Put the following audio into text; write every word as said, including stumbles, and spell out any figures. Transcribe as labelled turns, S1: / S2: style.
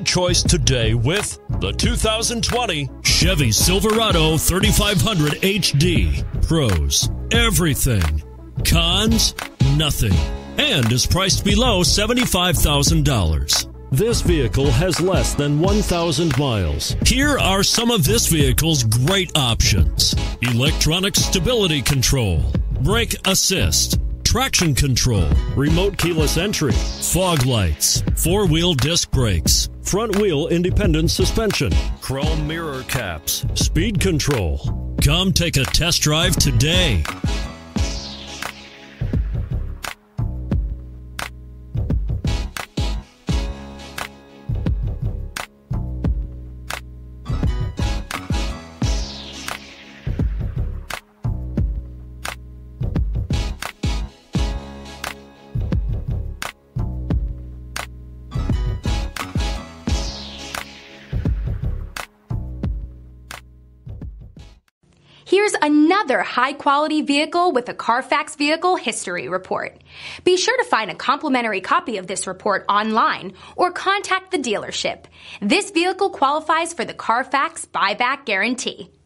S1: choice today with the two thousand twenty Chevy Silverado thirty-five hundred H D. Pros, everything. Cons, nothing. And is priced below seventy-five thousand dollars. This vehicle has less than one thousand miles. Here are some of this vehicle's great options: electronic stability control, brake assist, traction control, remote keyless entry, fog lights, four-wheel disc brakes, front-wheel independent suspension, chrome mirror caps, speed control. Come take a test drive today.
S2: Here's another high-quality vehicle with a Carfax Vehicle History Report. Be sure to find a complimentary copy of this report online or contact the dealership. This vehicle qualifies for the Carfax Buyback Guarantee.